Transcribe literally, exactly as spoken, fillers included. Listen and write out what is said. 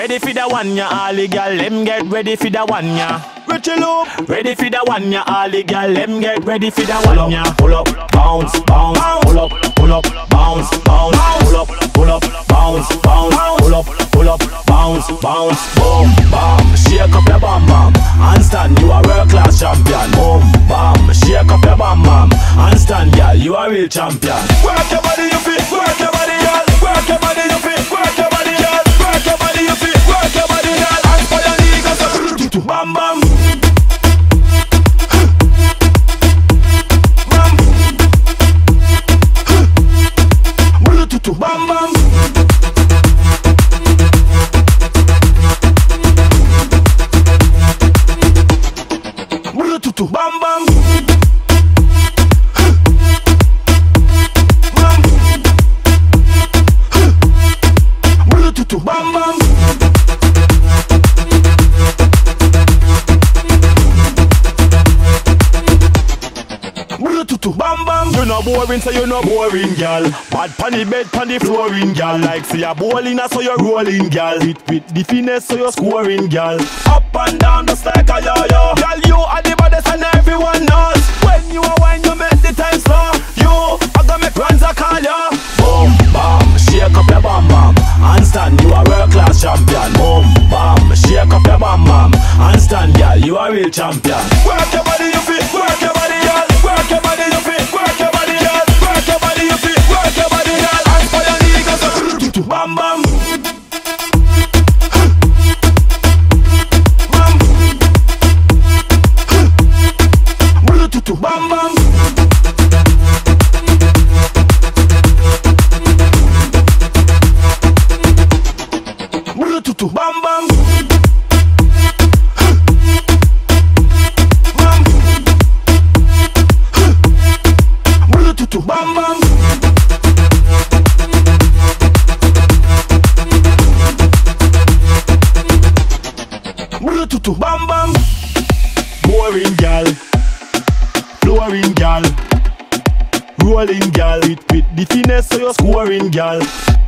ready for the one ya. All the gal them get ready for the one ya. Richie loop, ready for the one ya. All the gal them get ready for the one ya. Pull up, bounce, bounce, pull up, pull up, bounce, bounce, pull up, pull up, bounce, bounce, pull up, pull up, bounce, bounce, boom, bam, shake up your bam bam, handstand, you a world class champion. Boom, bam, shake up your bam bam, handstand, girl, you a real champion. Work your body, you fit, work your body, girl. Work your body, you fit, work your body, girl. Work your body, you fit, work your body, girl. Hands for your knee, go so bam bam. Bam bam. Bluetooth bam bam. Bam. Bluetooth bam bam. Bluetooth bam bam. You no boring, so you no boring, girl. Bad panny bed, panny flooring, girl. Like see a bowling, so you rolling, girl. With with the finesse, so you scoring, girl. Up and down, just like a yo-yo. Girl, you are the baddest and everyone knows. When you are wine, you make the time slow. You, I gonna make Ranza call you. Boom, bam, shake up your bam bam. Handstand, you a world class champion. Boom, bam, shake up your bam bam. Handstand, girl, you a real champion. Work your body, you fit, work your body, girl. Work your body, you fit, work your body, girl. Work your body, you fit, work your body, girl. Hands for your knee, go so bam bam. Bam. Bluetooth bam bam. Bluetooth bam bam. Bam bam. Bluetooth bam bam. Boring gal, flooring gal, rolling gal. With with the finesse, so you're scoring gal.